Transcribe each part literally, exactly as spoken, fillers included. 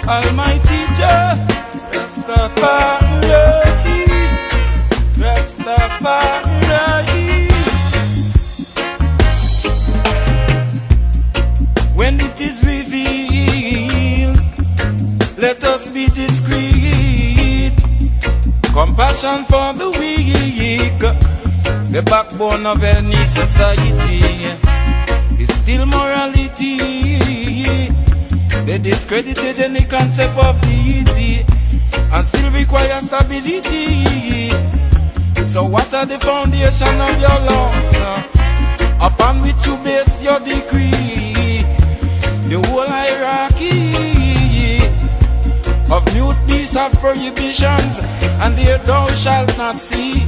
Almighty Jah, Rastafari, Rastafari. When it is revealed, let us be discreet. Compassion for the weak, the backbone of any society, is still morality. They discredited any concept of deity and still require stability. So what are the foundation of your laws, uh, upon which you base your decree? The whole hierarchy of mute beasts of prohibitions, and there thou shalt not see.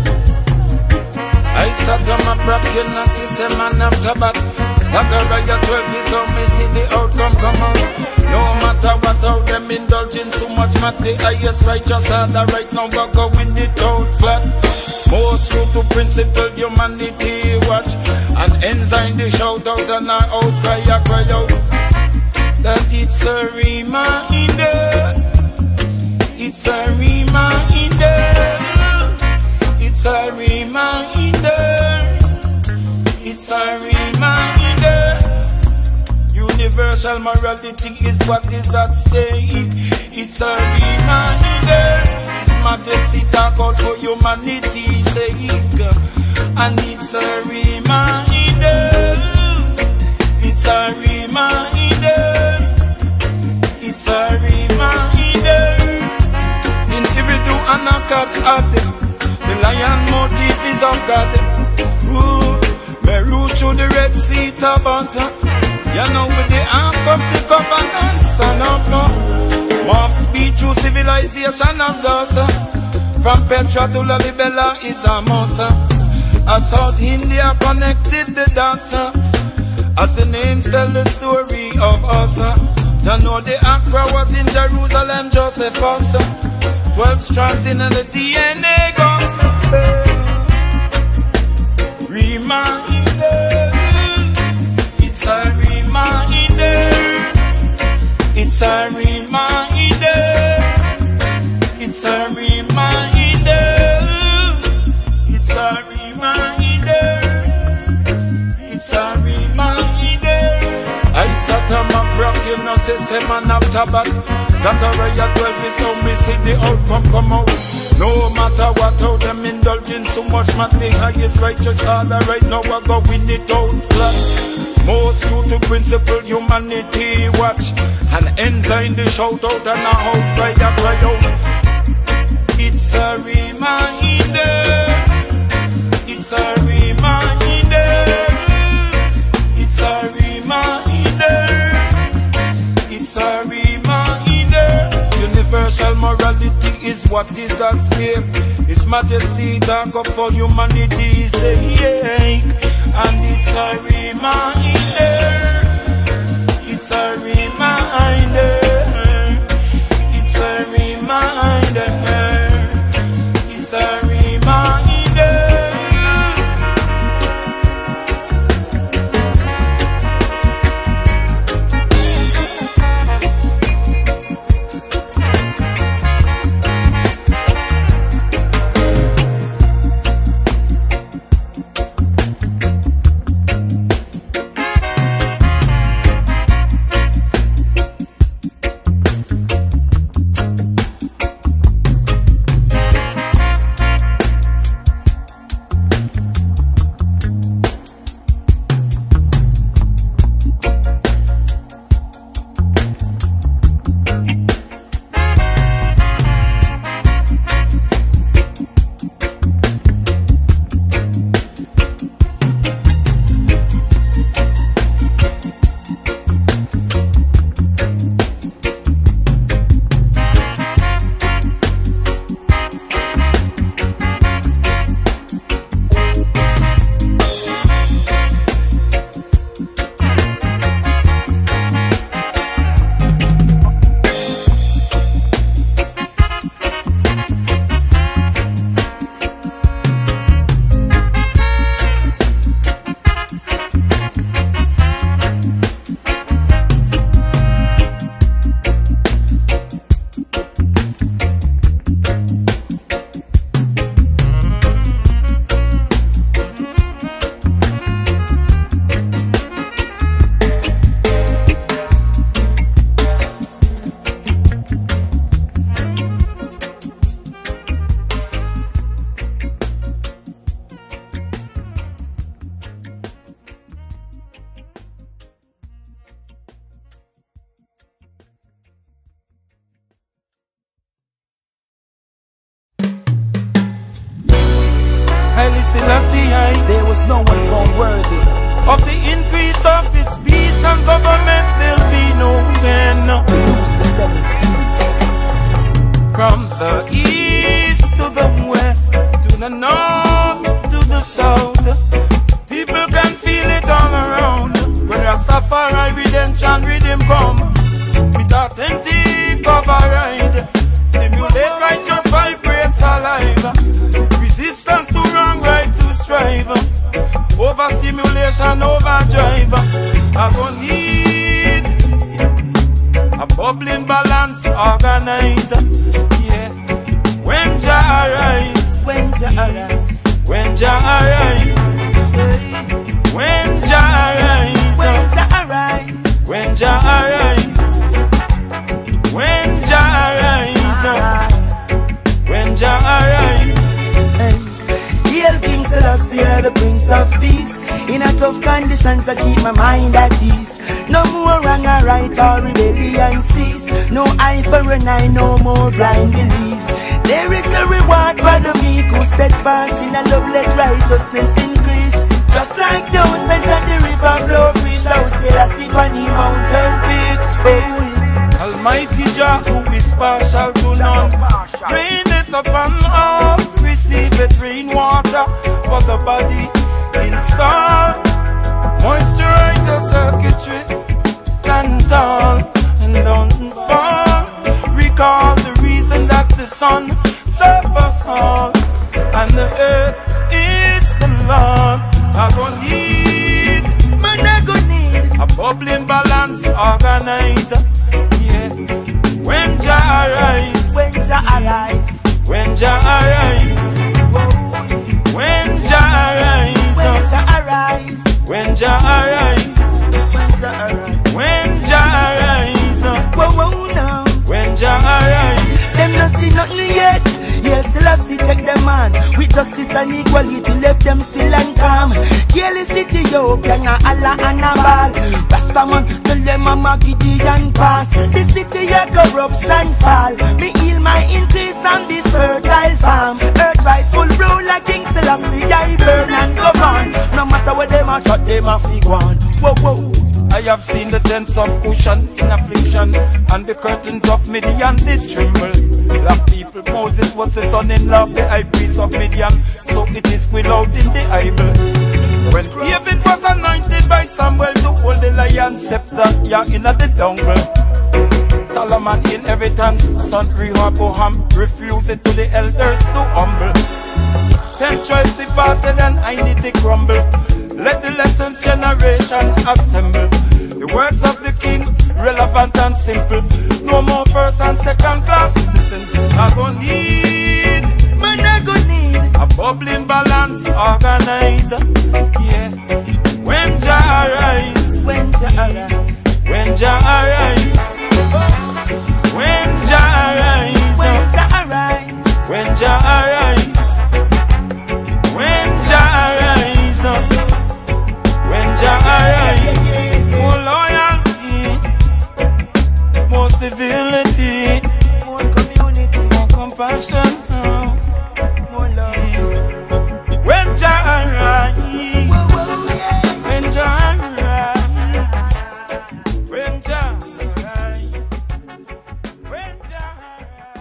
I sat on my bracket and see man after bat. Zachariah twelve is how me see the outcome come out. No matter what, how them indulging so much mat. The highest righteous order right now we're going it out flat. Most true to principle humanity watch. And ensign the shout out and our outcry a cry out that it's a reminder. It's a reminder. It's a reminder. It's a reminder. Universal morality is what is at stake. It's a reminder. His Majesty talk out for humanity's sake. And it's a reminder. It's a reminder. It's a reminder. In every do and a cut at them, the lion motive is of God. Ooh, me root through the Red Sea Tabata. You know with the ark of the covenant stand up now. Morph speed through civilization of Gaza. From Petra to Lalibela is a Mosa. A South India connected the dancer. As the names tell the story of us. You know the Accra was in Jerusalem, Joseph also. Twelve strands in the D N A goes. Reminder. It's a reminder. It's a reminder. It's a reminder. It's a reminder. It's a reminder. I sat on my rock, you know, say, say man after bat. Zachariah twelve is how me see the outcome come out. No matter what, how them indulging so much, man, the highest righteous order right now we're going it out flat. Most true to principle humanity watch. And ensign the shout out and a outcry a cry out. It's a reminder. It's a reminder. It's a reminder. It's a reminder. Universal morality is what is at stake. His Majesty talk up for humanity sake. And it's a reminder. It's a reminder. It's a reminder. It's a reminder. Selassie I, there was no one found worthy of the increase of his peace and government. There'll be no end to lose the seven seas. From the east to the west, to the north, to the south, people can feel it all around. When Rastafari redemption rhythm come, with authentic override, stimulate righteous vibrates alive. Resistance to wrong, right to strive. Overstimulation, overdrive. I gon' need a bubbling balance, organize. Yeah. When Jah arise, when Jah arise, when Jah arise, when Jah arise, when Jah arise, when Jah arise, when Jah arise, when Jah arise. Hail King Selassie, the Prince of Peace. In a tough conditions that keep my mind at ease. No more wrong or right or rebellion cease. No eye for an eye, no more blind belief. There is a reward for the meek who steadfast in a love, let righteousness increase. Just like the oceans and the river flow free, shout Selassie on the mountain peak. Oh, yeah. Almighty Jah, who is partial to none, raineth upon all, receiveth rainwater for the body. Install, moisturize your circuitry, stand tall and don't fall. Recall the reason that the sun serves us all, and the earth is the Lord. I gon' need, man, I gon' need a bubbling balance, organize. Yeah. When Jah arise, when Jah arise, when Jah arise, when Jah arise, when Jah arise, when Jah arise, when Jah arise, when Jah arise, whoa, whoa, now, when Jah arise. them no see nothing yet. Hail Selassie take them on with justice and equality, left them still and calm. Careless Ethiopia, na Allah and a ball. Rastaman tell them I'm a Gideon pass. The city a corruption fall. Me heal my increase on this fertile farm. Earth rightful ruler King Selassie, I burn and govern. No matter what them a shot, them a fig one. Whoa, whoa. I have seen the tents of cushion in affliction, and the curtains of Midian did tremble. Black people, Moses was the son-in-law of the high priest of Midian, so it is squid out in the Bible. When David was anointed by Samuel to hold the lion scepter, yeah, in the jungle. Solomon inheritance, son Rehoboam refused it to the elders to humble. Ten tribes departed and I need to crumble. Let the lessons generation assemble. The words of the king, relevant and simple. No more first and second class citizen. I gon' need, man, I gon' need a bubbling balance, organize. Yeah. When Jah arise, when Jah arise, when Jah arise, when Jah arise, when Jah arise, when Jah arise, when Jah arise, when Jah arise. More loyalty, more civility, more community, more compassion, more love. When Jah arise, when Jah arise, when Jah arise, when Jah arise.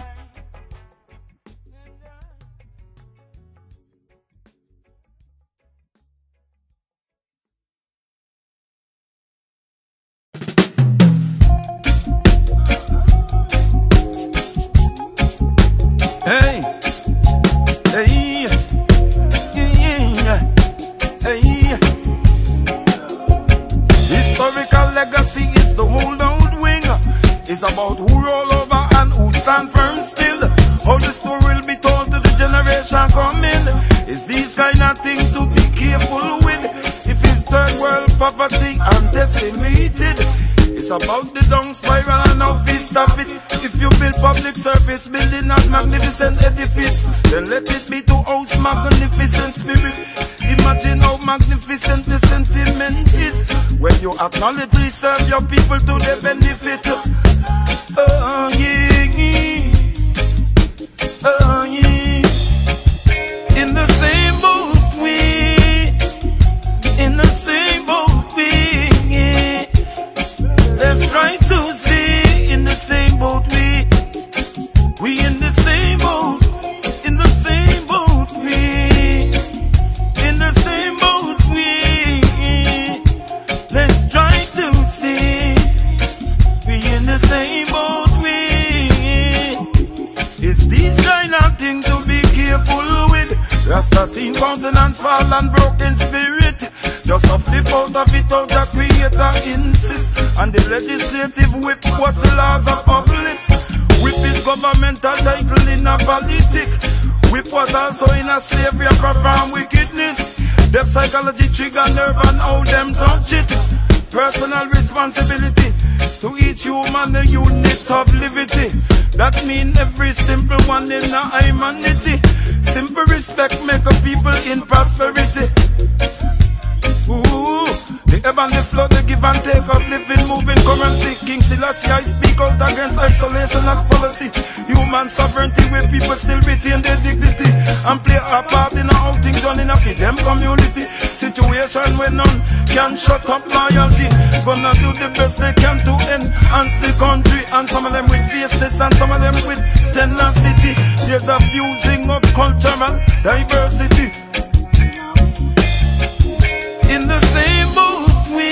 Hey, hey, yeah, hey. Historical legacy is the holdout wing. It's about who roll over and who stand firm still. How the story will be told to the generation coming. It's these kind of things to be careful with. If it's third world poverty and decimated, it's about the down spiral and how we stop it. If you build public service building a magnificent edifice, then let it be to house magnificent spirit. Imagine how magnificent the sentiment is when you acknowledgely serve your people to their benefit. Oh yes, oh yes. In the same boat countenance, fall and broken spirit. Just a flip out of it out the creator insist. And the legislative whip was the laws of uplift. Whip is governmental title in a politics. Whip was also in a slavery and profound wickedness. Depth psychology trigger nerve and how them touch it. Personal responsibility to each human the unit of liberty. That mean every simple one in a humanity. Simple respect make a people in prosperity. Ooh, the ebb and the flow, the give and take of living, moving currency. King Selassie, I speak out against isolation and policy. Human sovereignty where people still retain their dignity and play a part in how things done in a them community. Situation where none can shut up loyalty. Gonna do the best they can to enhance the country. And some of them with faceless and some of them with tenacity. There's a fusing of cultural diversity. In the same boat we,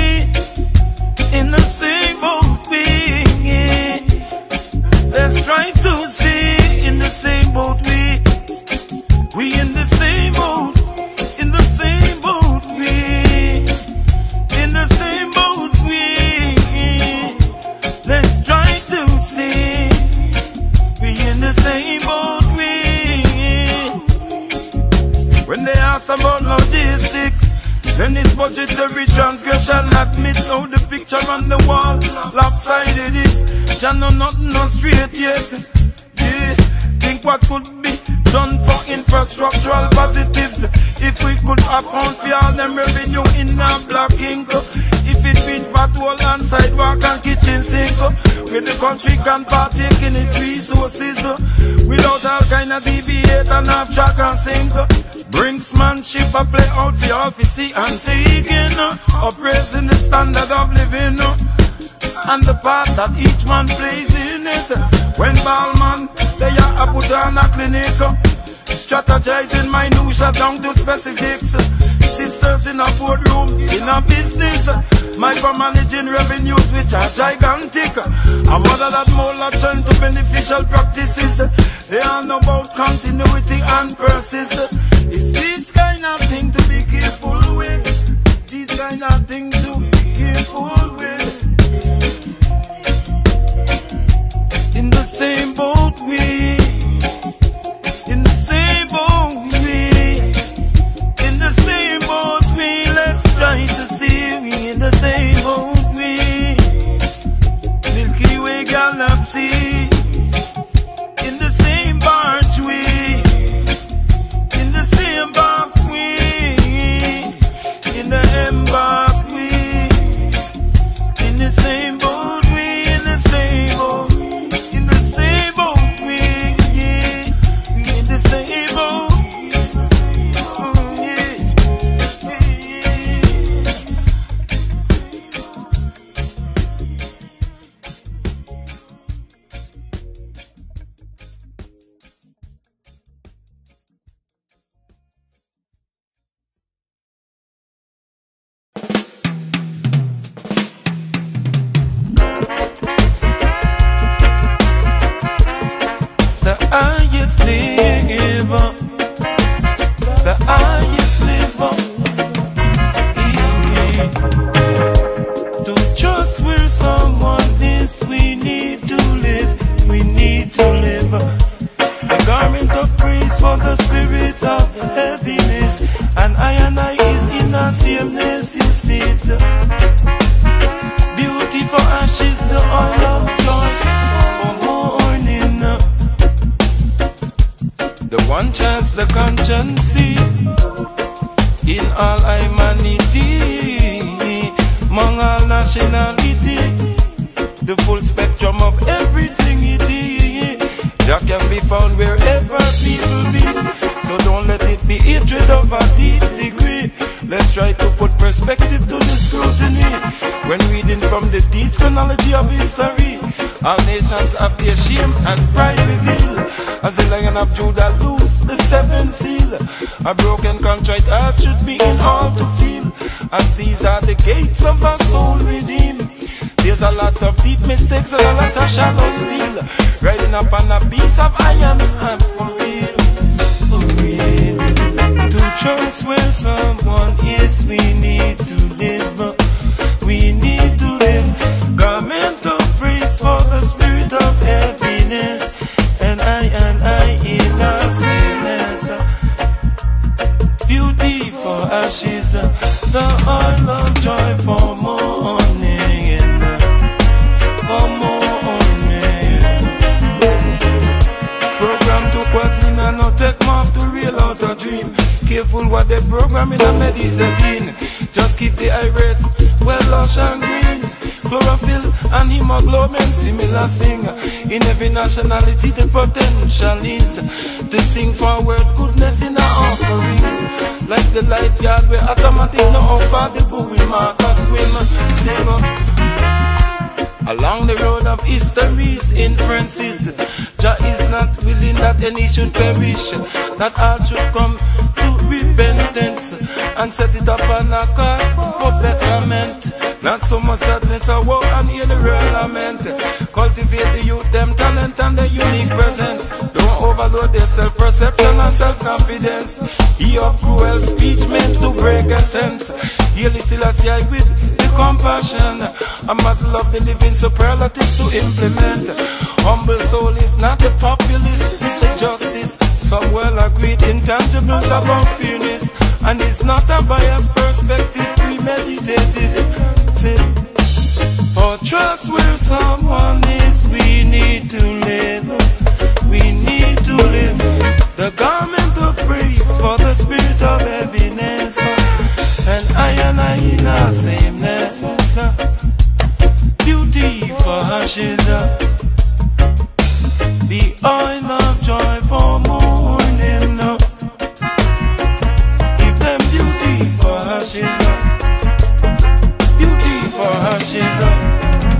in the same boat we, yeah. Let's try to see, in the same boat we, we in the same boat, in the same boat we, in the same boat we, let's try to see, we in the same boat we. When they ask about logistics, then this budgetary transgression admits how the picture on the wall lopsided is. Jah know nothing no straight yet. Yeah, think what could be done for infrastructural positives. If we could account for all them revenue in a black ink. If it beat patrol and sidewalk and kitchen sink, where the country can partake in its resources without all kind of deviate and half track and sink. Brinksmanship a play out for office and taking up raising the standard of living and the part that each man plays in it. When Ballman they are put on a clinic, strategizing minutia down to specifics. Sisters in a boardroom, in a business, micromanaging revenues which are gigantic. A mother that more turn to beneficial practices. They are know about continuity and persist. It's this kind of thing to be careful with. This kind of thing to be careful with. In the same boat we, in the same boat we, in the same boat we. Let's try to see we in the same boat we. Milky Way galaxy. In the same barge we, in the same bark we, in the embark we, in the same boat we, in the same boat, in the same boat we, yeah, we in the same boat, oh, yeah, highest liver, the highest liver, yeah. To trust where someone is, we need to live, we need to live. The garment of praise for the spirit of heaviness, and I and I is in a sameness, you see it. Beauty for ashes, the oil of joy for mourning. The one chance the conscience see in all humanity, among all nationality, the full spectrum of everything it is. That can be found wherever people be. So don't let it be hatred of a deep degree. Let's try to put perspective to the scrutiny when reading from the deep chronology of history. All nations have their shame and pride reveal. As the Lion of Judah loose the seventh seal, a broken contrite heart should be in all to feel. As these are the gates of our soul redeemed. There's a lot of deep mistakes and a lot of shallow steel. Riding up on a piece of iron and for real, for real. To trust where someone is, we need to live. We need to live. Garment of praise for the spirit of heaviness, and I and I in our sinness. Beauty for ashes, the oil of joy for mourning, for mourning. Program to Kwazina, no take off to real out a dream. Careful what they program in a medicine. Just keep the irate well lush and green. Chlorophyll and hemoglobin similar sing. In every nationality the potential is to sing forward goodness in our offerings. Like the life yard where automatic no offer the buoy mark a swim. Sing up along the road of history's inferences. Jah is not willing that any should perish, that all should come to repentance and set it up on a cause for betterment. Not so much sadness or woe and hear the real lament. Cultivate the youth, them talent and their unique presence. Don't overload their self-perception and self-confidence. He of cruel speech meant to break a sense. Heal the Selassie with the compassion. A model of the living superlatives to implement. Humble soul is not a populist, it's a justice. Some well agreed intangibles about fairness, and it's not a biased perspective premeditated. For trust where someone is, we need to live. We need to live. The garment of praise for the spirit of heaviness, and I and I in our sameness. Beauty for ashes, the oil of joy for mourning. Give them beauty for ashes, beauty for ashes.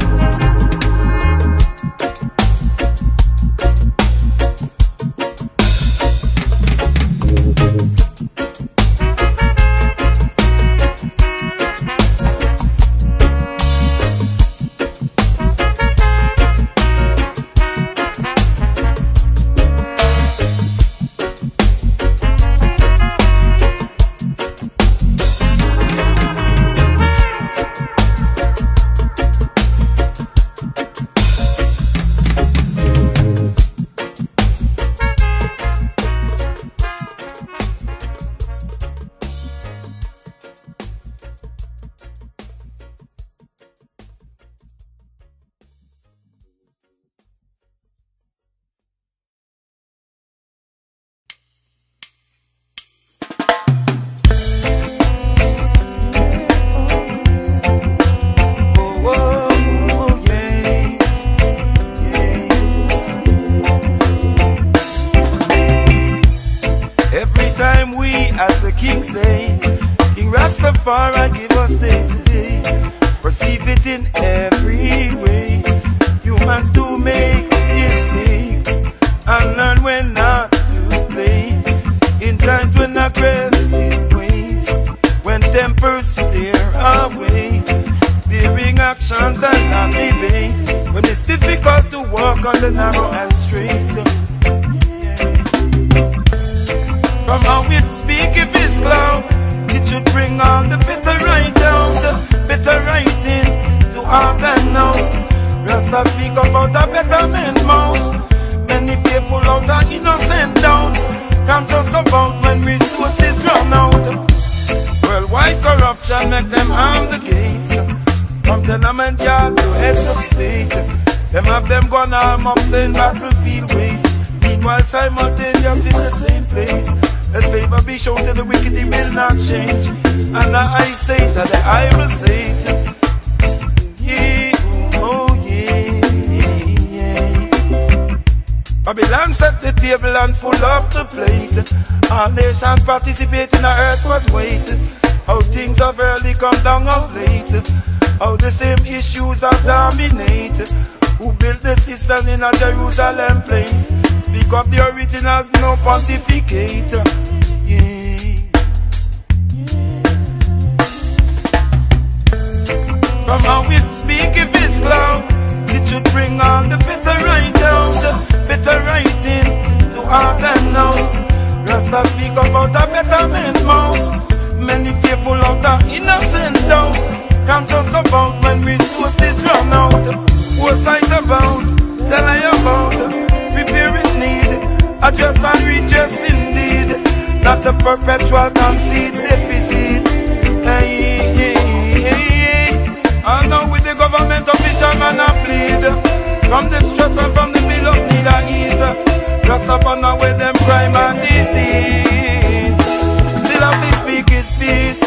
Rastafari give us day to day. Perceive it in every way. Humans do make mistakes and learn when not to play. In times when aggressive ways, when tempers flare away, bearing actions and not debate. When it's difficult to walk on the narrow and straight. From how it speak if it's cloud, it should bring all the better right out, better writing to heart and nose. Rasta speak about a better man's mouth. Many faithful out and innocent down. Conscious about when resources run out. Worldwide corruption make them harm the gates. From tenement yard to heads of state. Them have them gone arm up saying battlefield ways. Meanwhile simultaneous in the same place. Let favor be shown to the wicked, he will not change. And now I say that I will say it. Yeah, oh yeah, yeah. Babylon set the table and full up the plate. All nations participate in the earthward weight. How things have early come down of late. How the same issues are dominate. Who built the system in a Jerusalem place? Speak of the originals, no pontificate. Yeah. From how it speak if it's cloud, it should bring all the better right out, better writing to heart and nose. Rasta speak about a betterment mouth. Many fearful out of innocent doubt. Conscious about when resources run out. What's sight about? Tell I about. Prepare in need. Address and redress indeed. Not a perpetual conceit deficit. Hey, hey, hey, hey. I know with the government official man I plead. From the stress and from the bill of need and ease. Just upon the way them crime and disease. Still as he speak his peace.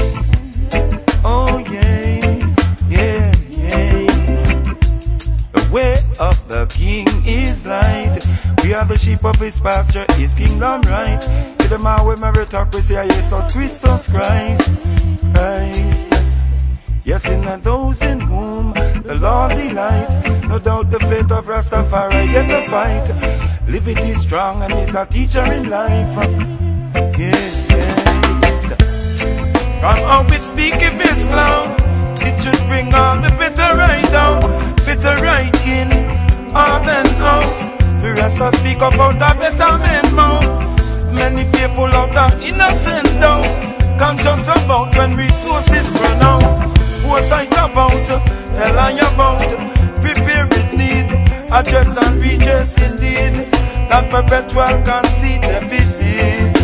Oh yeah, yeah, yeah. The way of the king is light. We are the sheep of his pasture, his kingdom right. To the man with meritocracy, Jesus Christus Christ. Christ. Yes, in those in whom the Lord delight. No doubt the faith of Rastafari get a fight. Liberty is strong and it's a teacher in life. Yes, yes. From how it speak if it's clown, it should bring all the bitter right out. Bitter right in, out and out. The Rasta speak about a better man mouth. Many fearful out of innocent doubt. Conscious about when resources run out. Foresight about, tell I about. Prepare with need, address and redress indeed. Not perpetual conceit deficit.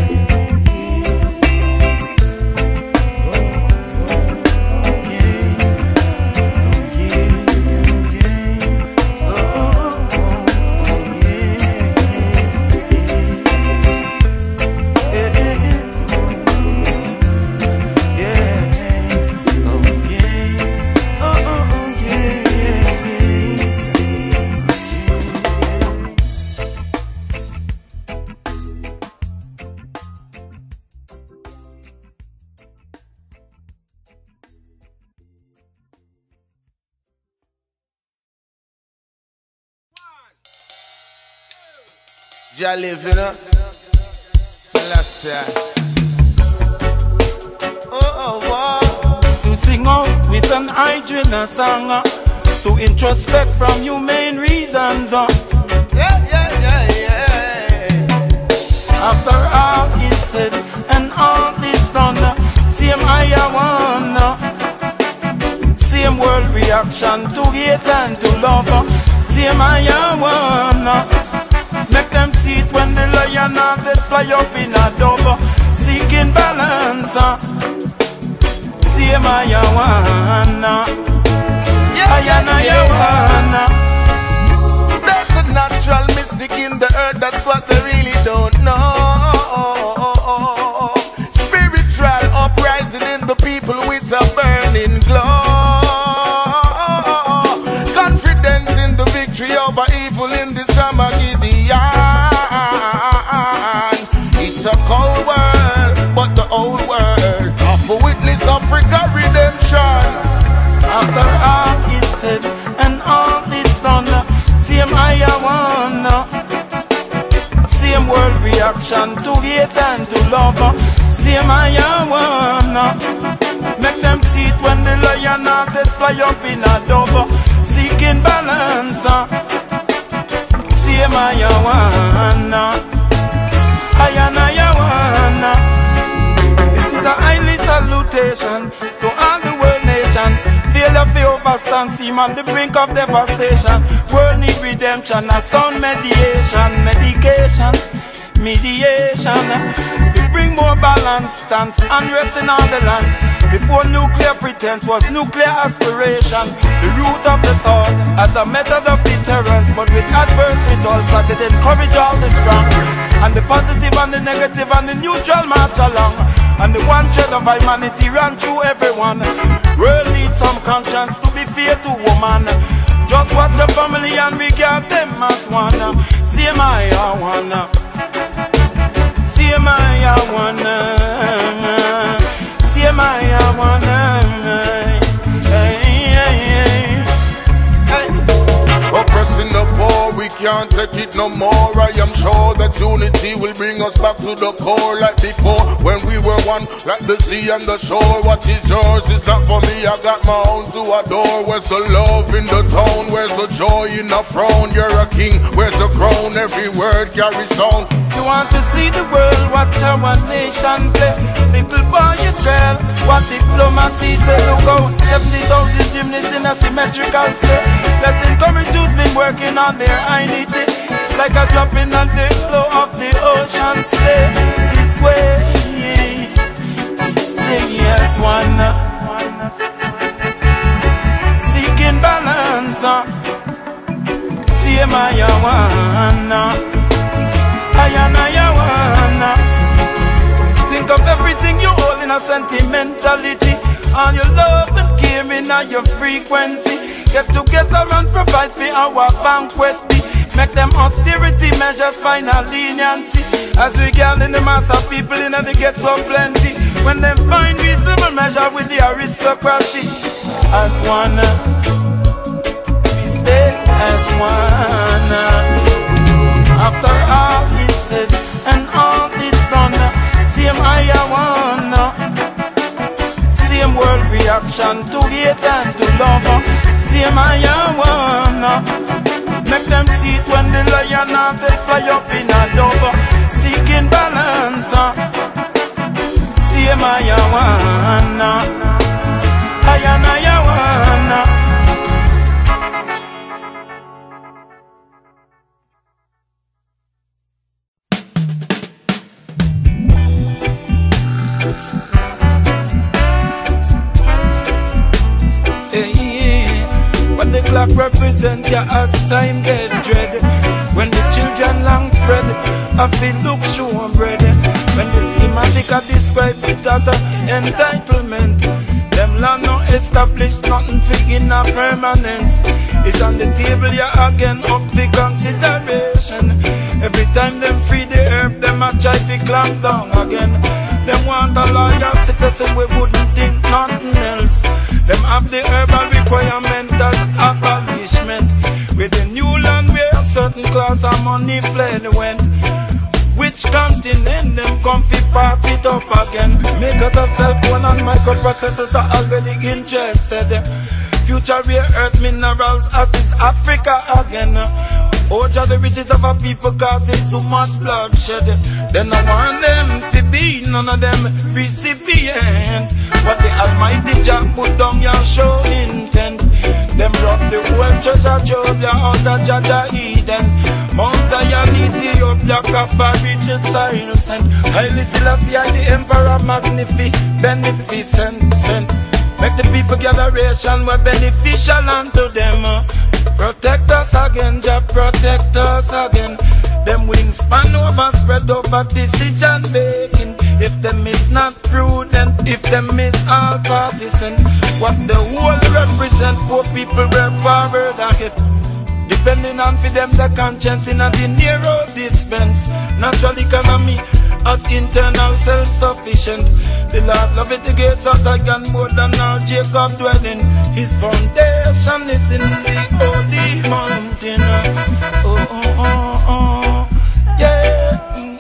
Jah live, you know. Selassie. Oh, oh, oh. To sing out with an hydrant song, uh, to introspect from humane reasons. Uh. Yeah, yeah, yeah, yeah. After all is said and all is done, uh, same I one. Uh. Same world reaction to hate and to love. Uh. Same I one. Uh. Make them see it when the lion of that fly up in a dove, seeking balance. See my yawana, ayana yawana. There's a natural mystic in the earth, that's what they really don't know. Spiritual uprising in the people with a burning glow. Confidence in the victory over evil in the summer Gideon. It's a cold world, but the old world offer witness Africa redemption. After all is said and all is done, same I one. Same world reaction to hate and to love. Same I one. Make them see it when the lion of that fly up in a dove, seeking balance. Same I one. Ayana yawana. This is a highly salutation to all the world nation. Feel the fear overstand, seem on the brink of devastation. World need redemption, a sound mediation, medication, mediation. We bring more balance, stance, unrest in all the lands. Before nuclear pretense was nuclear aspiration. The root of the thought as a method of deterrence, but with adverse results as it encourage all the strong. And the positive and the negative and the neutral march along. And the one thread of humanity ran through everyone. World needs some conscience to be fair to woman. Just watch your family and regard them as one. See my one. See my one. See my one. Oppressing the poor, we can't take it no more. I am sure that unity will bring us back to the core like before, when we were one, like the sea and the shore. What is yours is not for me, I got my own to adore. Where's the love in the tone? Where's the joy in the throne? You're a king, where's the crown? Every word carries sound. you want to see the world, watch our nation play. Little boy and girl, what diplomacy say. Look out, seventy thousand gymnasts in a symmetrical set. Let's encourage youth been working on their identity, like a drop in on the flow of the ocean. Stay this way, stay as one, seeking balance. See my yawana, ayana yawana. Think of everything you hold in a sentimentality, all your love and care in your frequency. Get together and provide for our banquet. Make them austerity measures find a leniency, as we gather in the mass of people in the ghetto plenty. When they find reasonable measure with the aristocracy, as one, we stay as one. After all is said and all is done, same I wanna, same world reaction to hate and to love. Same I wanna. Make them see it when the lion and they fly up in a dove, seeking balance. See my yawana, ayana yawana. What the clock represent ya as time get dread. When the children long spread, I feel look sure bread. When the schematic I describe it as a entitlement, them land no establish nothing for in a permanence. It's on the table ya again up for consideration. Every time them free the herb, them a try to clamp down again. Them want a lawyer citizen, we wouldn't think nothing else. Them have the herbal requirement as abolishment. With the new land where a certain class of money fled went. Which continent them come fi part it up again? Makers of cell phone and microprocessors are already interested. Future rare earth minerals as is Africa again. Out of the riches of our people causing so much bloodshed. Then I want them to be none of them recipient. What the Almighty Jah put down your show intent. Them rob the whole treasure trove out of Jaja Eden. Mount Zion, Ethiopia, Kappa, riches, silent. Haile Selassie, the Emperor, magnificent, beneficent, sent. Make the people gatheration were beneficial unto them. Protect us again, Jah protect us again. Them wingspan over, spread over decision making. If them is not prudent, if them is all partisan, what the whole represent, poor people work forward ahead. Depending on for them the conscience in a the narrow dispense. Natural economy as internal self-sufficient. The Lord love it to get us again more than all Jacob dwelling. His foundation is in the holy mountain. Oh, oh, oh, oh, yeah.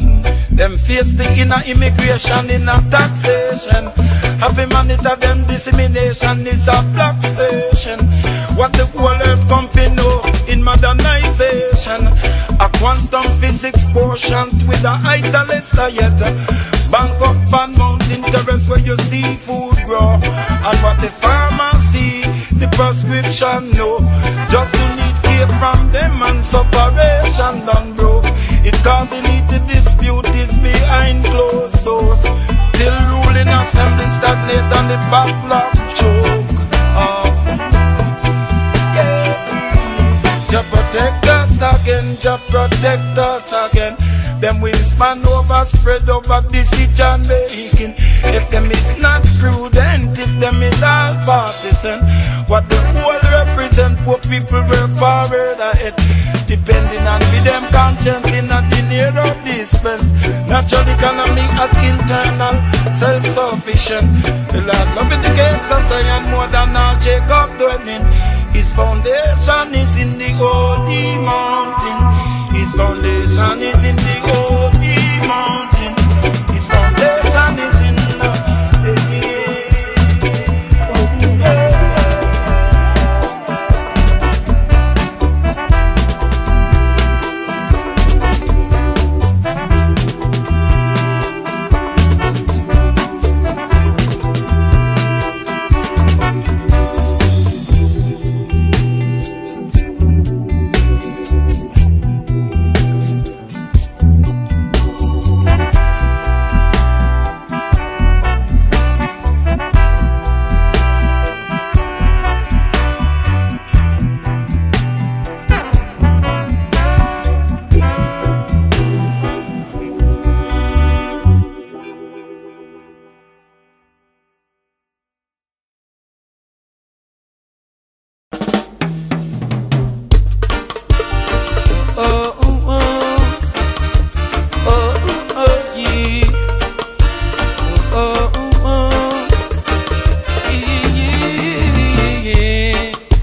Them face the inner immigration, inner taxation. Having monitor them dissemination is a black station. What the whole earth company know in modernization. A quantum physics quotient with a italist yet. Bank up and mountain terrace where you see food grow. And what the farmer see, the prescription know. Just to need care from them and sufferation done broke. It causing it to dispute is behind closed doors. Till ruling assembly stagnate and the backlog choke. Oh. Jah protect us again, Jah protect us again. Them wingspan over, spread over decision making. If them is not prudent, if them is all partisan, what the whole represent, poor people work forward ahead. Depending on with them conscience in a the narrow dispense. Natural economy as internal, self-sufficient. The Lord love it the gates of Zion more than all Jacob dwelling. His foundation is in the holy mountain. His foundation is in the holy mountain. His foundation is in the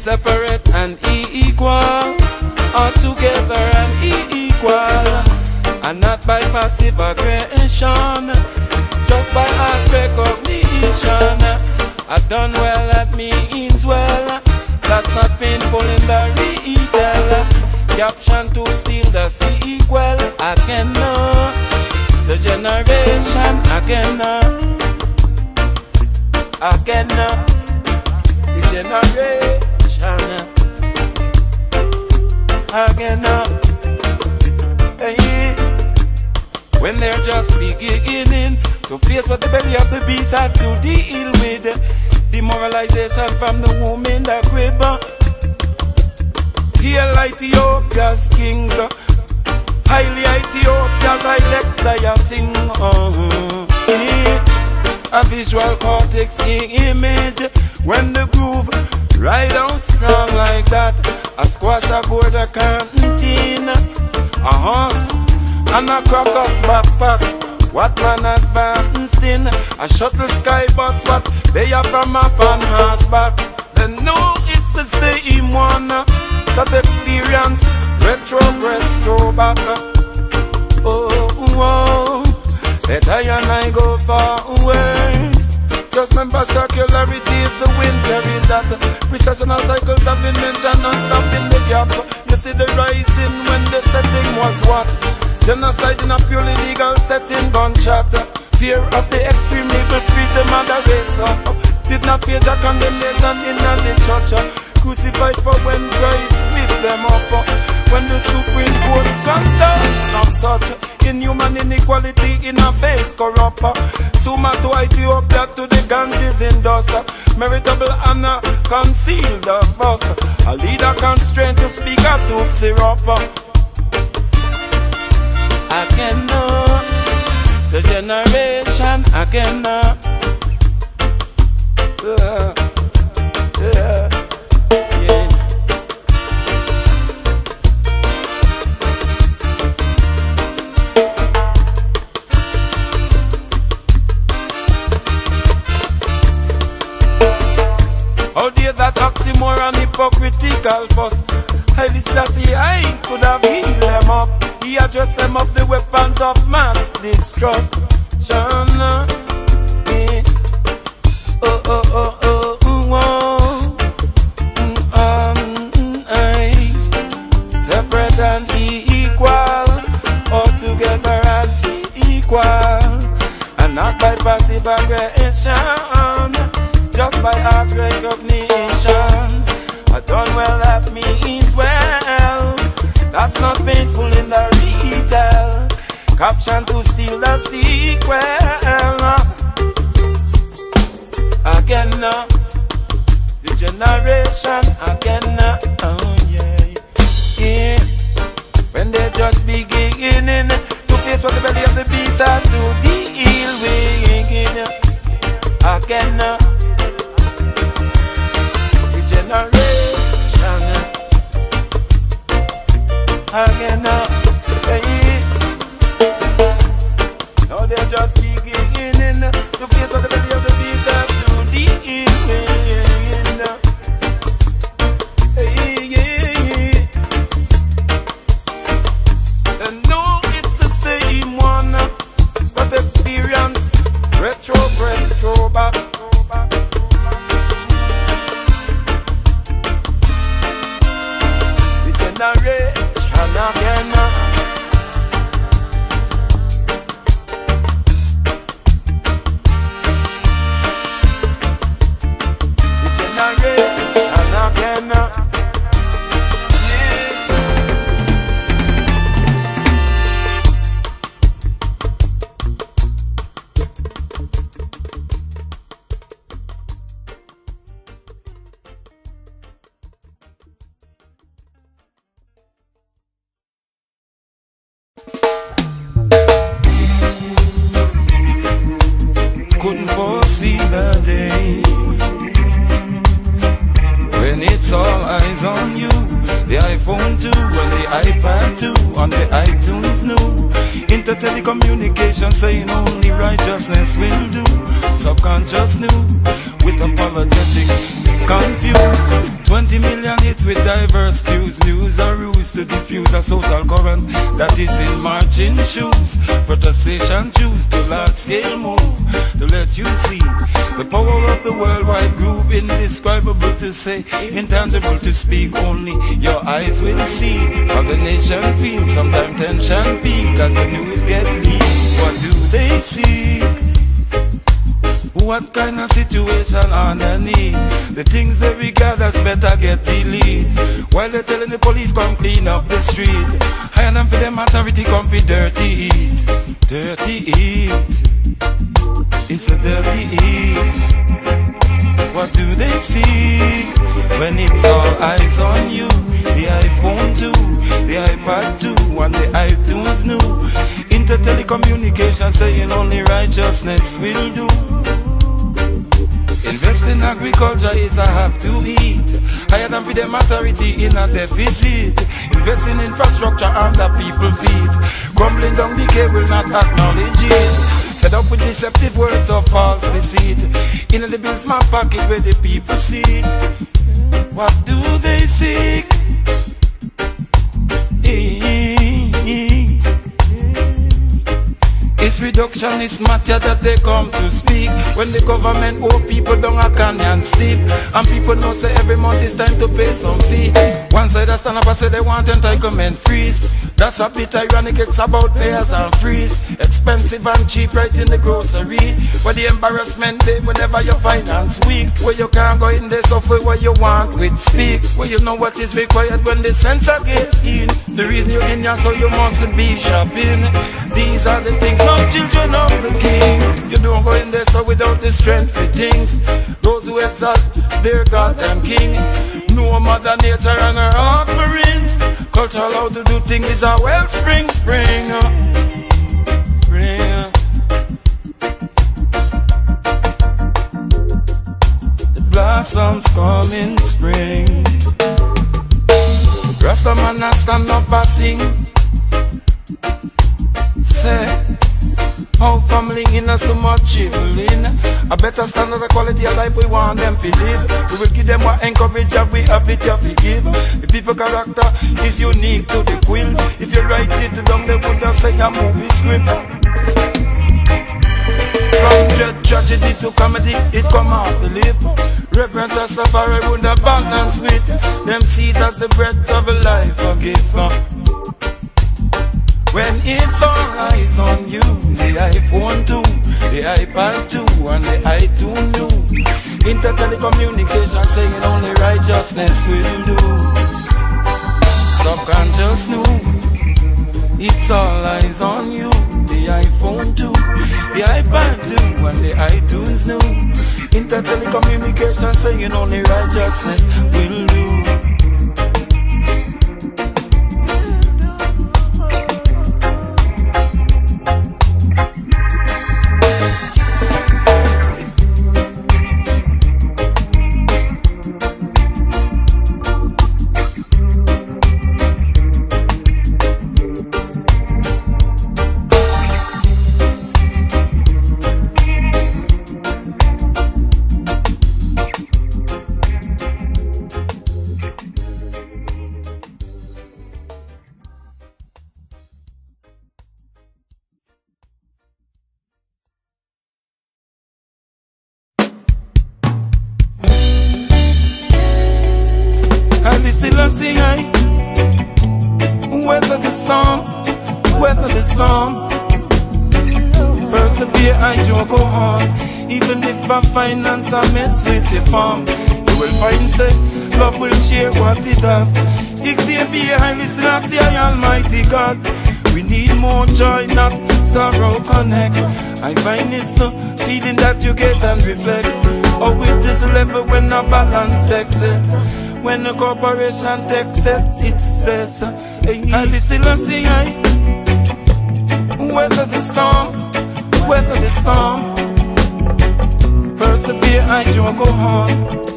separate and equal, or together and equal, and not by passive aggression, just by act recognition. I done well, that means well. That's not painful in the retell. Caption to steal the sequel. I cannot. The generation, I cannot. I cannot. The generation, I cannot. Hey. When they're just beginning to face what the belly of the beast had to deal with. Demoralization from the womb in the crib. Hail Ethiopia's kings, highly Ethiopia's elect I sing. Uh-huh. A visual cortex image when the groove ride out strong like that. A squash a board a canteen, a horse and a crocus backpack. What man advanced in a shuttle sky bus, what they are from up on horseback. Then know it's the same one that experience retrogress throwback. Oh, oh, let I and I go forward. Just remember circularity is the wind carrying that. Precessional cycles have been mentioned non-stop in the gap. You see the rising when the setting was what? Genocide in a purely legal setting, gunshot. Fear of the extreme evil freeze the moderates up. Did not page a condemnation in the church. Crucified for when Christ whipped them up. When the Supreme Court condemned on such inhuman inequality in a face corrupt. Suma to Ethiopia to the Ganges in dust. Meritable honor concealed of us. A leader constrained to speak a soup syrup. I cannot, the generation, I cannot. Uh, uh, yeah. How dare that oxymoron hypocritical fuss? Haile Selassie, I could have healed them up. He addressed them of the weapons of mass destruction. Yeah. Oh, oh, oh, oh, oh, oh. Um, I separate and equal, all together and equal, and not by passive aggression, just by act recognition. I done well, that means well. That's not painful in the retail. Caption to steal the sequel. Again, the generation again. Oh yeah, yeah. When they're just beginning to face what the belly of the beast had to deal with. Again, the generation again. Hey. Now they're just beginning to face what the belly of the beast had to deal with. Hey, yeah. And no, it's the same one, but experience retrogress throwback. The generation again. Couldn't foresee the day when it's all eyes on you. The iPhone two and the iPad two on the iTunes new. Inter-telecommunication saying only righteousness will do. Subconscious knew with apologetic confused. Twenty million to diffuse a social current that is in marching shoes. Protestation choose to large scale move to let you see the power of the worldwide groove, indescribable to say, intangible to speak. Only your eyes will see how the nation feels. Sometimes tension peak as the news get leaked. What do they seek? What kind of situation underneath? The things they regard as better get delete, while they're telling the police come clean up the street. Higher than for them authority come for dirty eat. Dirty eat. It's a dirty eat. What do they see when it's all eyes on you? The iPhone two, the iPad two, and the iTunes new. Inter telecommunication saying only righteousness will do. Invest in agriculture is a have to eat. Higher than for them authority in a deficit. Invest in infrastructure under people's feet. Crumbling down the cable not acknowledge it. Fed up with deceptive words of false deceit. In the bills my pocket where the people see it. What do they seek? It's reductionist matter that they come to speak. When the government owe people down a canyon sleep, and people know say every month it's time to pay some fee. One side I stand up and say they want entitlement freeze. That's a bit ironic, it's about payers and freeze. Expensive and cheap right in the grocery. Where the embarrassment day whenever your finance weak. Where you can't go in the software where you want with speak. Where you know what is required when the sensor gets in. The reason you're in here so you must be shopping. These are the things, no children of the king. You don't go in there so without the strength for things. Those who exalt their God and King. No mother nature and her offerings. Cultural how to do things is a wellspring, spring, spring. The blossoms come in spring. Rasta man a stand up and sing. Say, how family in a so much children. A better standard of quality of life we want them to live. We will give them what encourage and we have it to forgive. The people character is unique to the quill. If you write it down they would have say a movie script. From dread tragedy to comedy it come off the lip. Reverence and safari would have balance with them see it as the breath of a life forgive. When it's all eyes on you, the iPhone two, the iPad two, and the iTunes two. Inter telecommunication saying only righteousness will do. Subconscious knew, it's all eyes on you, the iPhone two, the iPad two, and the iTunes new. Inter telecommunication saying only righteousness will do. Selassie, I weather the storm, weather the storm. Persevere, I don't go on. Even if I finance a mess with the farm, you will find say love will share what it have. Xavier, Haile Selassie, Almighty God. We need more joy, not sorrow connect. I find it's the feeling that you get and reflect. Oh, it is a level when a balance takes it. When a corporation takes it, it says, Haile Selassie, I weather the storm, weather the storm. Persevere, I don't go on.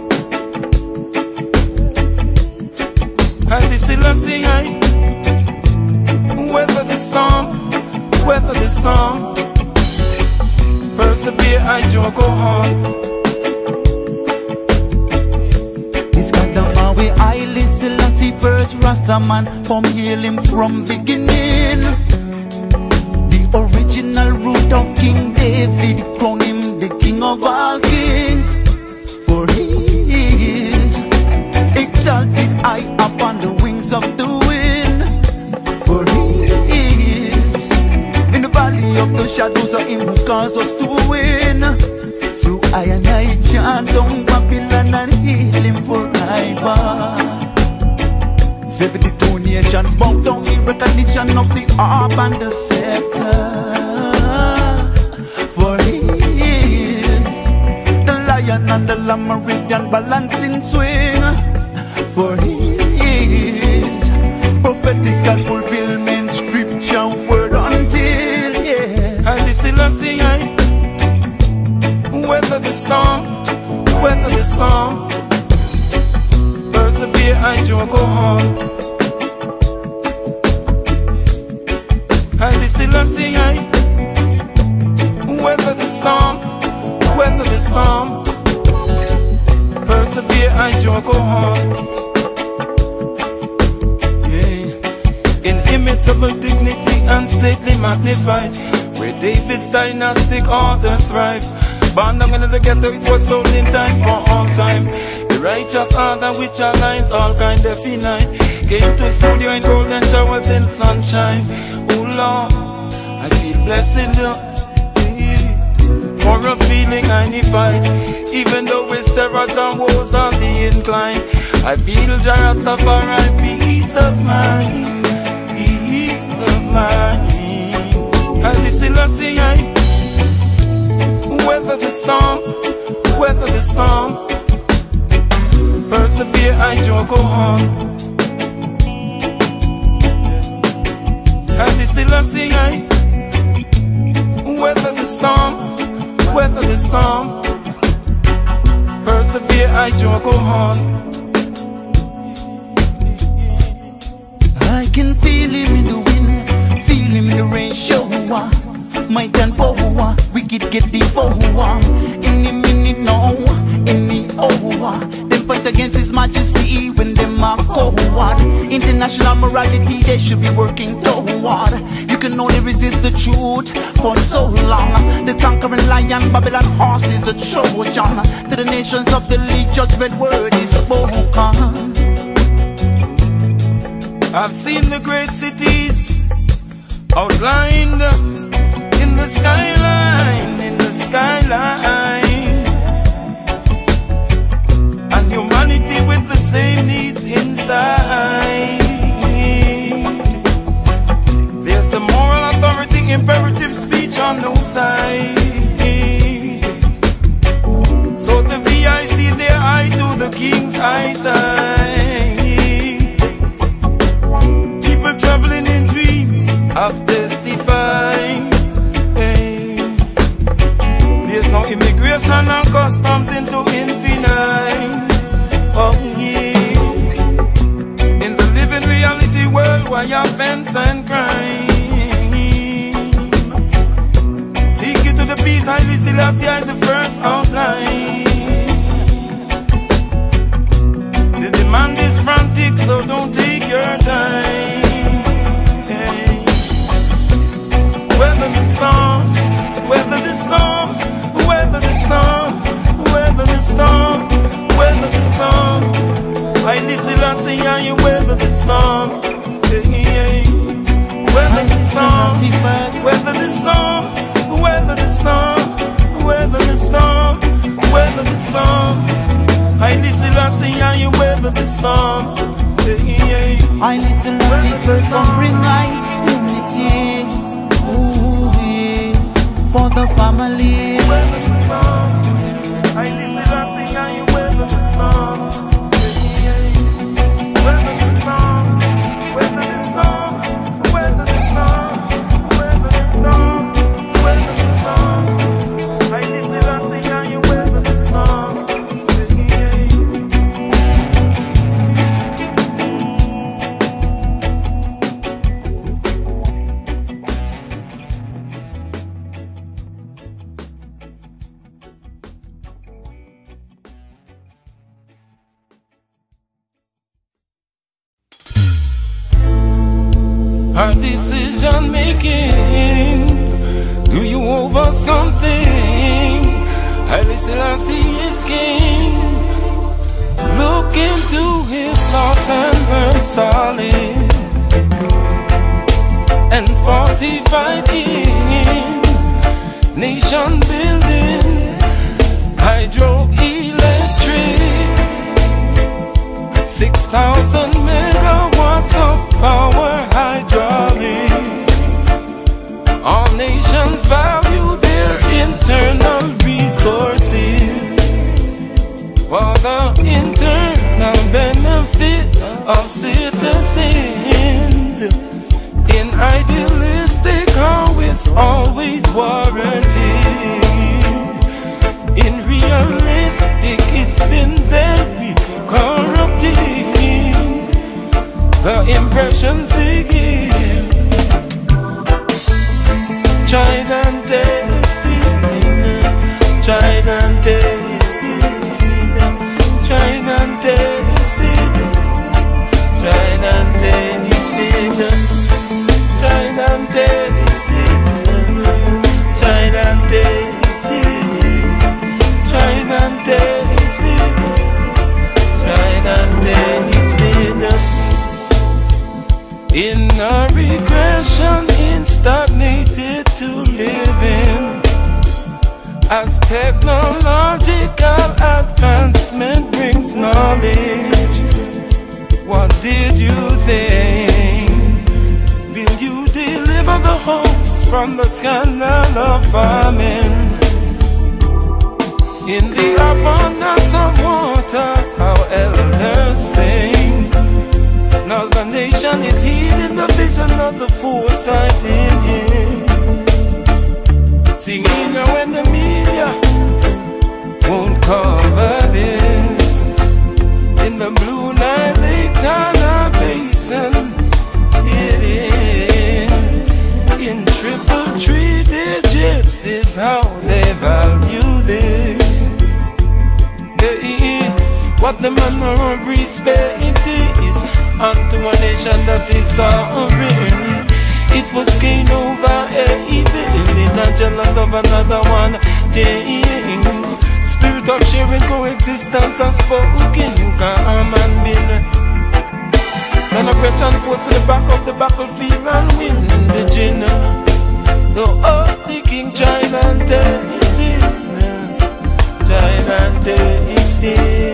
Haile Selassie, I weather the storm, weather the storm. Persevere, I don't go on. Haile Selassie first. first Rastaman, come hail him from beginning. The original root of King David, crown him the king of all kings. For he is exalted high upon the wings of the wind. For he is in the valley of the shadows of him who cause us to win. So I and I chant down Babylon and heal him forever. Seventy-two nations bow down in recognition of the harp and the scepter. For he is the lion and the lamb meridian balancing swing. For he is prophetic and fulfillment, scripture word until, yeah. I listen and sing, I weather the storm, weather the storm. Persevere, I do go on. I listen and sing, I weather the storm, weather the storm. Persevere, I do go on. Yeah. Inimitable dignity and stately magnified, where David's dynastic order thrive. Born down in the ghetto, it was lonely time for all time. The righteous order which aligns all kind of finite came to studio in golden showers in sunshine. Oh Lord, I feel blessed in the for a feeling I need fight. Even though it's terrors and woes on the incline, I feel Rastafari peace of mind, peace of mind. I listen and sing, I weather the storm, weather the storm. Persevere, I do go on. I listen and sing, I weather the storm, weather the storm. Persevere, I do go on. I can feel him in the wind, feel him in the rain shower. Might and power, wicked get the power. Any minute now, any hour, them fight against his majesty when them are coward. International morality they should be working toward. You can only resist the truth for so long. The conquering lion, Babylon horse is a Trojan. To the nations of the league, judgment word is spoken. I've seen the great cities outlined in the skyline, in the skyline, and humanity with the same needs inside. There's the moral authority, imperative speech on no side. So the V I C their eye to the king's eyesight. People traveling in dreams of testifying. Hey. There's no immigration and customs into infinite. Oh yeah. In the living reality world where you offense and crime, seek it to the peace, highly Selassie is the first outline. The demand is frantic, so don't take your time. Hey. Weather the storm, weather the storm, weather the storm, weather the storm, weather the storm. I listen and sing and you weather the storm. Hey. Weather the storm, weather the storm, weather the storm, weather the storm, weather the storm. I listen and sing and you weather the storm. I listen and see first come bring light, unity, ooh, yeah, for the family. Weather the storm. I listen and sing and you weather the storm. Weather the storm, weather the storm, weather the storm, weather the storm, weather the storm. I listen and sing and you weather the storm. our decision making. Do you over something? Haile Selassie is king. Look into his thoughts and burn solid and fortified in nation building, hydroelectric, six thousand megawatts of power hydraulic. All nations value their internal resources for the internal benefit of citizens. In idealistic, how it's always warranted. In realistic, it's been very corrupted. The impressions they give, tried and tested, tried and tested, tried and tested, tried and tested, tried and tested, tried and tested, tried and tested, tried and tested. In a regression, in stagnated to living, as technological advancement brings knowledge. What did you think? Will you deliver the hopes from the scandal of famine? In the abundance of water, our elders sing. Now the nation is heeding the vision of the foresight in him. Singing when the media won't cover this. In the Blue Nile Lake Tana Basin, it is. In triple three digits is how they value this. They, what the manner of respect is unto a nation that is sovereign. It was gained over evil, not jealous of another one. James, spirit of sharing coexistence has spoken. You come and build. None oppression force to the back of the battlefield and win the jinner. The only king tried and tasted, tried and tasted.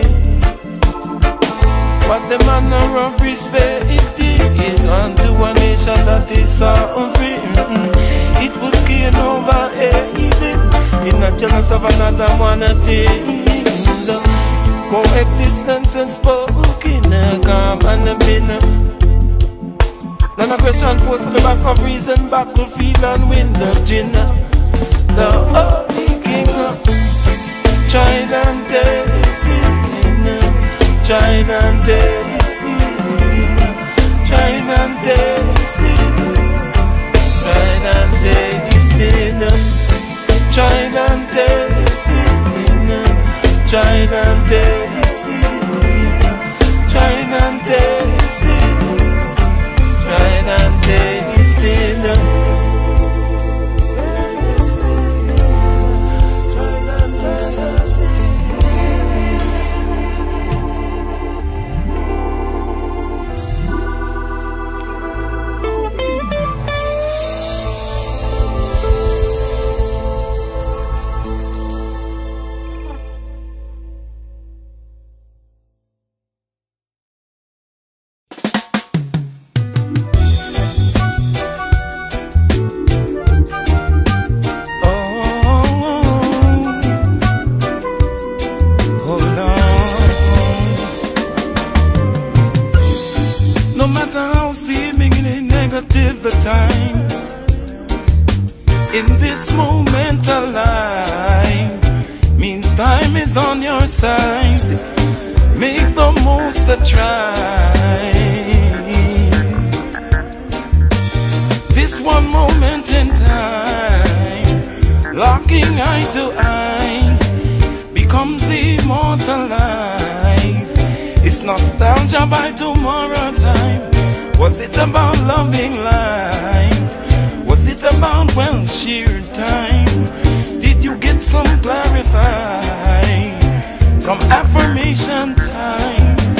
What the manner of respect is unto a nation that is sovereign. It was gained over evil, in not jealous of another one of things. Coexistence and spoken, calm and been. None of question force to the back of reason, battlefield and win the gin. The holy king, tried and tasted, tried and tasted, tried and tasted, tried and tasted, tried and tasted, tried and tasted, tried and tasted, tried and tasted. The times in this moment alive means time is on your side. Make the most of try. This one moment in time, locking eye to eye, becomes immortalized. It's nostalgia by tomorrow time. Was it about loving life? Was it about, well, sheer time? Did you get some clarify? Some affirmation times?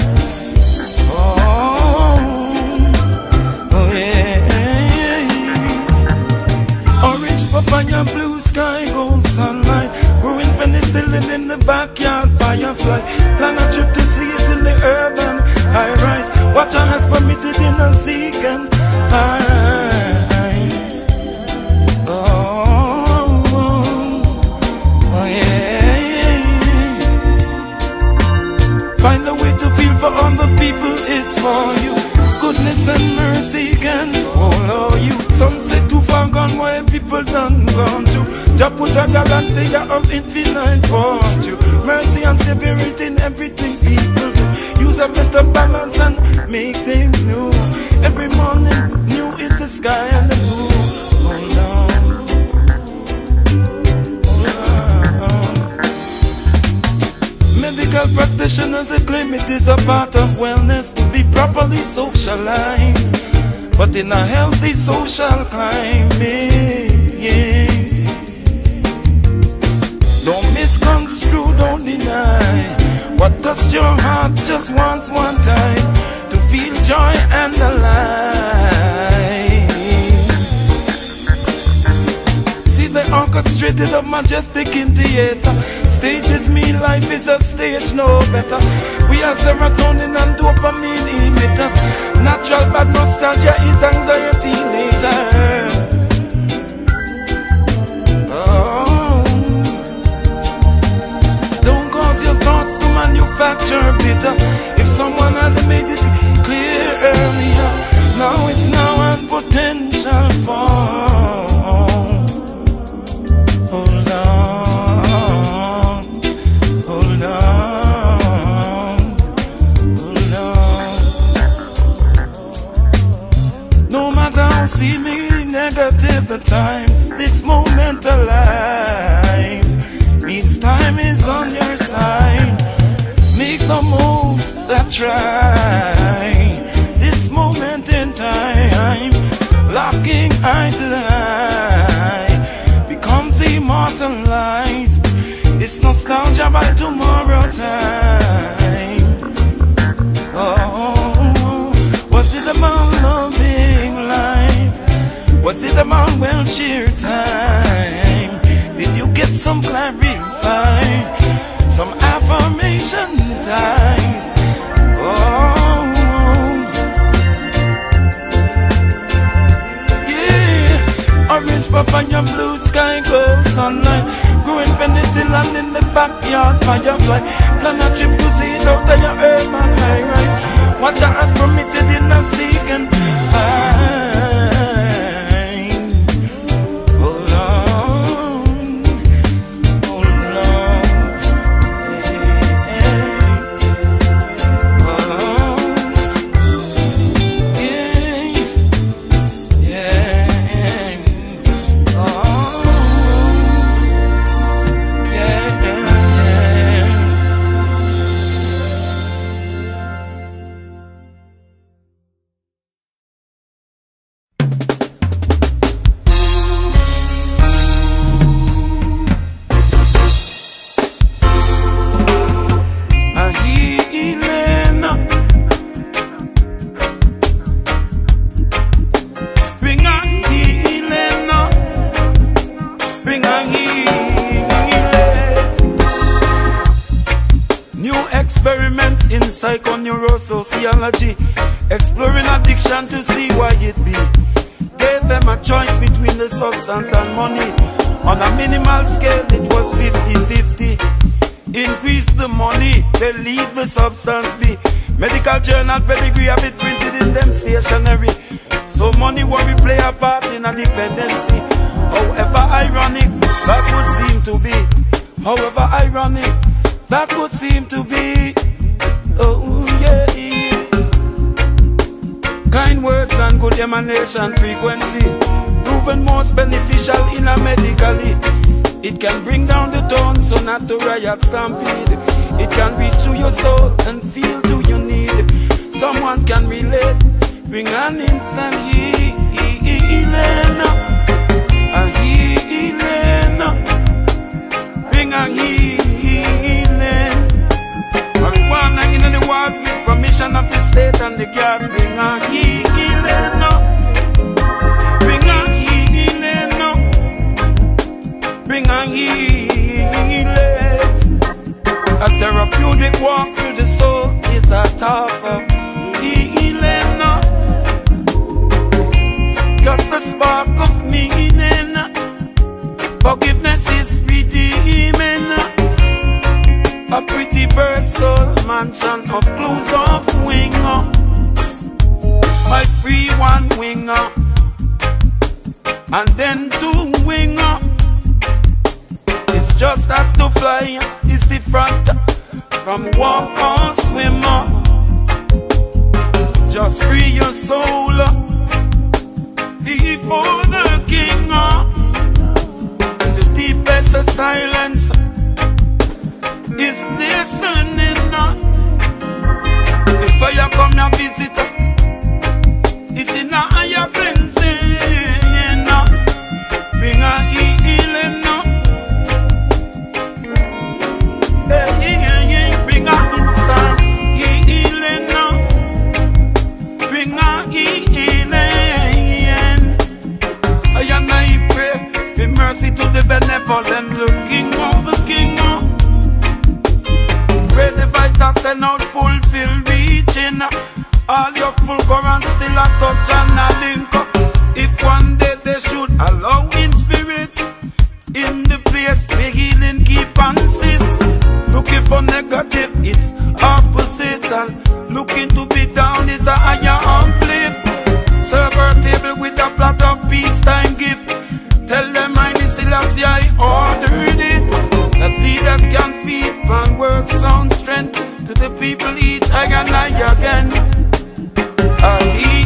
Oh, oh yeah. Orange papaya, blue sky, gold sunlight. Growing penicillin in the backyard, firefly. Plan a trip to see it in the urban high rise. Watch our has permitted in a second time. Oh, oh yeah. Find a way to feel for other people, it's for you. Goodness and mercy can follow you. Some say too far gone while people done gone too. Jah put a galaxy of infinite fortune. Mercy and severity in everything people do. Use a better balance and make things new. Every morning new is the sky and the moon. Hold on, hold on. Medical practitioners claim it is a part of wellness to be properly socialized, but in a healthy social climate, yes. Don't misconstrue, don't deny what touched your heart just once, one time, to feel joy and alive. See the orchestrated of majestic in theater. Stages mean life is a stage, no better. We are serotonin and dopamine emitters. Natural bad nostalgia is anxiety later. Oh, don't cause your thoughts to manufacture bitter. If someone had made it clear earlier, now it's now and potential for. Hold on, hold on, hold on. No matter how seemingly negative the times, this moment alive means time is on your side. Make the most that try. This moment in time, locking eye to eye, becomes immortalized. It's nostalgia by tomorrow time. Oh, was it about loving life? Was it about, well, sheer time? Did you get some clarify? Some affirmation ties? Oh, yeah. Orange papaya, blue sky, gold sunlight. Growing penicillin in the backyard, firefly. Plan a trip to see it out of your urban high rise. Watch your ass permitted in a second time. Hold on, hold on. Oh, yes, yeah. Oh, yeah, yeah. A healing, bring a healing, bring a healing. New experiments in psychoneurossociology, exploring addiction to see why it be. Gave them a choice between the substance and money. On a minimal scale it was fifty fifty. Increase the money, they leave the substance be. Medical journal pedigree have it printed in them stationery. So money worry play a part in a dependency. However ironic that would seem to be. However ironic that would seem to be. Oh yeah. Kind words and good emanation frequency, proven most beneficial in a medically. It can bring down the tone so not to riot stampede. It can reach to your soul and feel to your need. Someone can relate, bring an instant healing, a healing, bring a healing. Marijuana in the world with permission of the state and the God, bring a healing, bring a healing, bring a healing. A therapeutic walk through the soul is a talk of healing. Just a spark of meaning. Forgiveness is redeeming. A pretty bird soul mansion of closed off wing. My free one winger and then two winger. It's just that to fly is different from walk or swim. Just free your soul before the king. In the deepest of silence is listening. If it's fire come and visit, it's in a higher cleansing. Bring a healing. Bring a instant healing. Bring a healing. I and I pray for mercy to the benevolent, looking of the king. Pray the vital send out fulfill reaching. All your full current still a touch and a link. If one day they should allow in spirit in the place where healing keep on insist. Looking for negative, it's opposite. And looking to be down is a higher uplift. Serve her table with a plot of peacetime gift. Tell them I Selassie I ordered it. That leaders can feed and work sound strength to the people each I and I again. I